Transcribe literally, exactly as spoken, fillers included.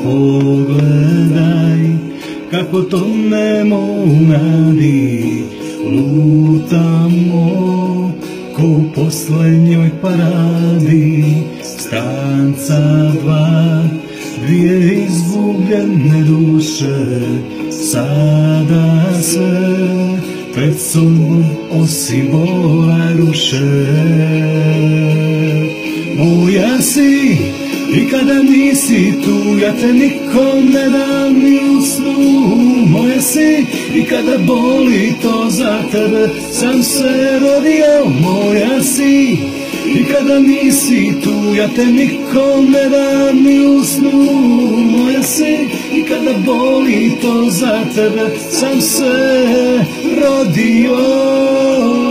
pogledaj kako tonemo u nadi, lutamo ko u posljednjoj paradi. Stranca dva, dvije izgubljene duše, sada se pred sobom osim bola ruše. Moja si i kada nisi tu, ja te nikom ne dam ni u snu. Moja si i kada boli to za tebe sam se rodio. Moja si i kada nisi tu, ja te nikom ne dam ni u snu. Moja si i kada boli to za tebe sam se rodio.